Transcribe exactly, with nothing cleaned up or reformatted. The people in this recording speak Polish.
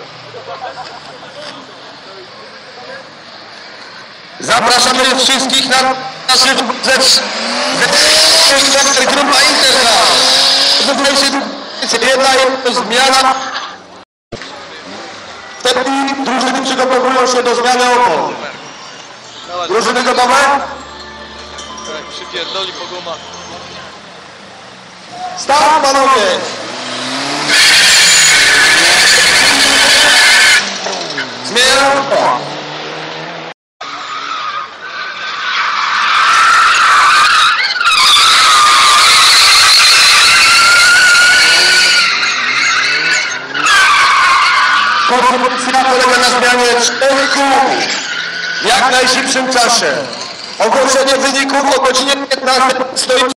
Zapraszamy wszystkich na nasze ze grupa Interna. Jedna jest zmiana. Wtedy drużyny przygotowują się do zmiany opon. Drużyny gotowe? Tak, przypierdoli po gumach. Start, panowie! Zmiana opon. Konsumpcja polega na zmianie czterech kół w jak najszybszym czasie. Ogłoszenie wyników o godzinie piętnastej stoi